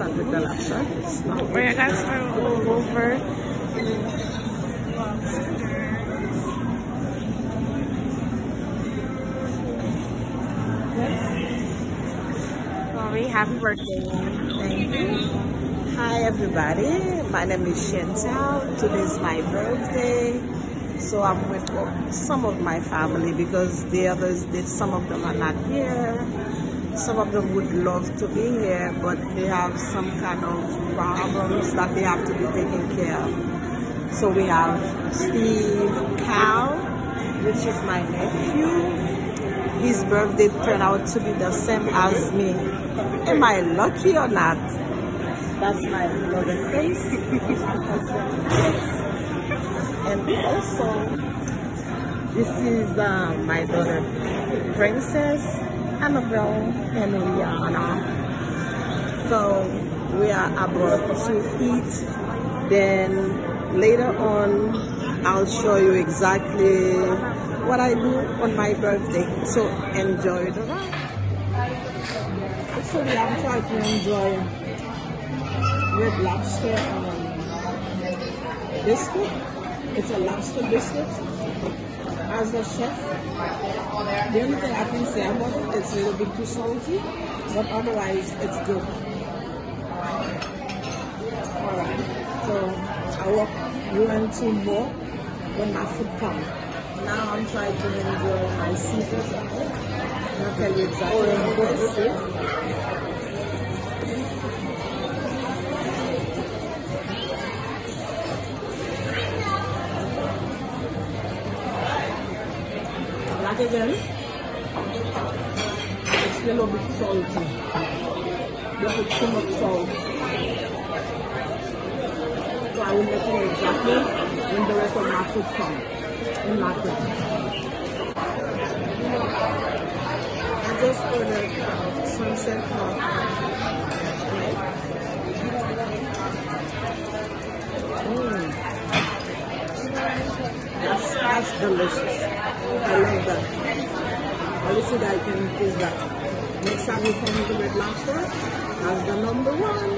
with the lobster. Where you guys are all over. Sorry, happy birthday. Thank you. Hi everybody, my name is Chantal. Today's my birthday. So I'm with some of my family because the others did, some of them are not here. Some of them would love to be here, but they have some kind of problems that they have to be taken care of. So we have Steve Cal, which is my nephew. His birthday turned out to be the same as me. Am I lucky or not? That's my brother face. And also, this is my daughter Princess Annabelle and Rihanna. So we are about to eat. Then later on, I'll show you exactly what I do on my birthday. So enjoy the ride. Actually, I'm trying to enjoy red lobster biscuit. It's a lobster biscuit. As a chef, the only thing I can say about it, it's a little bit too salty, but otherwise it's good. Alright, so I will go into more when my food comes. Now I'm trying to enjoy my seafood. I'll tell you exactly what it is. Again, it's a little bit salty. There's too much salt. So I will let you know exactly when the rest of my food comes in my plate. I just ordered sunset coffee. That's delicious. I love that. I wish that I can improve that. Next time you come to Red Lobster, that's the number one.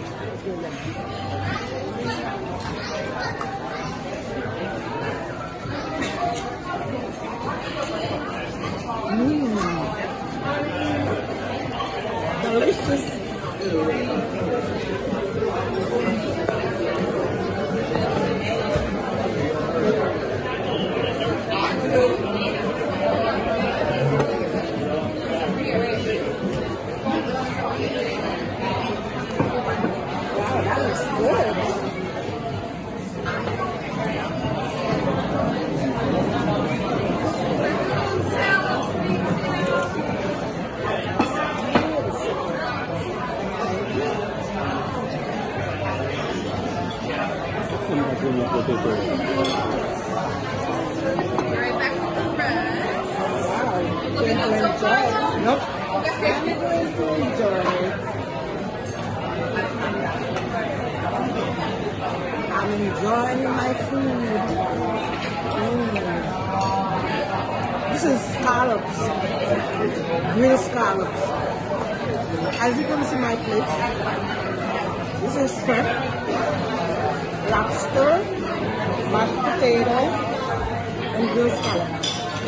Delicious. I'm enjoying my food. This is scallops, grilled scallops. As you can see my plate, this is shrimp, lobster, mashed potato, and grilled scallops.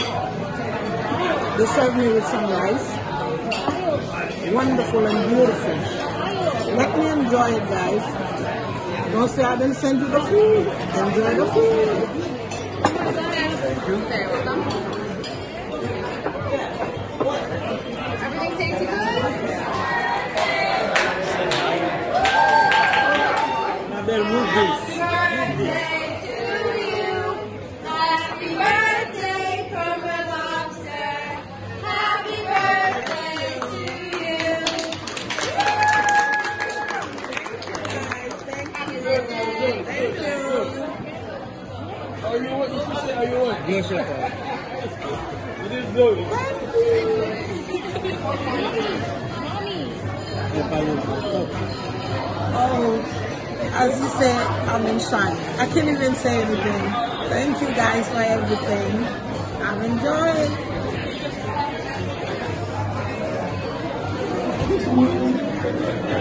They serve me with some rice. Wonderful and beautiful. Let me enjoy it, guys. Don't say I didn't send you the food. Enjoy the food. Thank you. Everything tasty good? Now then, move this. Are you what? Are you what? Yes, sir. It is good. Oh, as you said, I'm in shock. I can't even say anything. Thank you guys for everything. I'm enjoying.